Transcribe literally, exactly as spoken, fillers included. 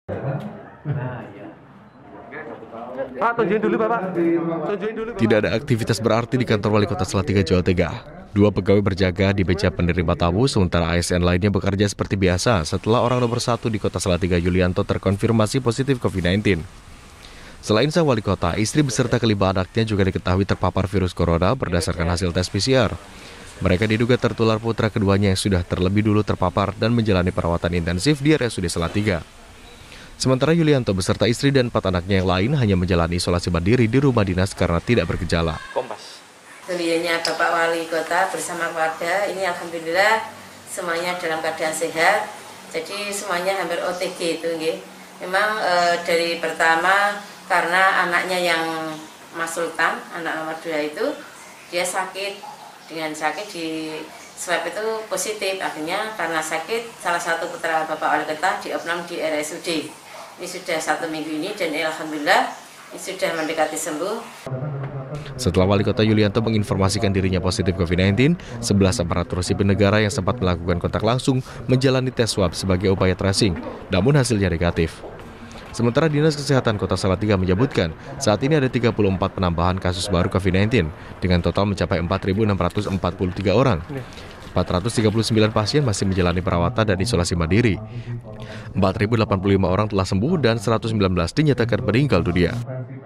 Pak, tunjukin dulu Bapak. Tunjukin dulu. Bapak. Tidak ada aktivitas berarti di kantor Wali Kota Salatiga, Jawa Tengah. Dua pegawai berjaga di meja penerima tamu, sementara A S N lainnya bekerja seperti biasa setelah orang nomor satu di Kota Salatiga, Yulianto, terkonfirmasi positif covid sembilan belas. Selain sang wali kota, istri beserta kelima anaknya juga diketahui terpapar virus corona berdasarkan hasil tes P C R. Mereka diduga tertular putra keduanya yang sudah terlebih dulu terpapar dan menjalani perawatan intensif di R S U D Salatiga. Sementara Yulianto beserta istri dan empat anaknya yang lain hanya menjalani isolasi mandiri di rumah dinas karena tidak bergejala. Kompas. Beliaunya Bapak Wali Kota bersama keluarga, ini alhamdulillah semuanya dalam keadaan sehat. Jadi semuanya hampir O T G itu, nggih. Memang e, dari pertama karena anaknya yang Mas Sultan, anak nomor dua itu, dia sakit. Dengan sakit di swab itu positif. Akhirnya karena sakit, salah satu putra Bapak Wali Kota diopnam di R S U D. Ini sudah satu minggu ini dan alhamdulillah ini sudah mendekati sembuh. Setelah Wali Kota Yulianto menginformasikan dirinya positif covid sembilan belas, sebelas aparatur sipil negara yang sempat melakukan kontak langsung menjalani tes swab sebagai upaya tracing, namun hasilnya negatif. Sementara Dinas Kesehatan Kota Salatiga menyebutkan saat ini ada tiga puluh empat penambahan kasus baru covid sembilan belas dengan total mencapai empat ribu enam ratus empat puluh tiga orang. empat ratus tiga puluh sembilan pasien masih menjalani perawatan dan isolasi mandiri. empat ribu delapan puluh lima orang telah sembuh dan seratus sembilan belas dinyatakan meninggal dunia.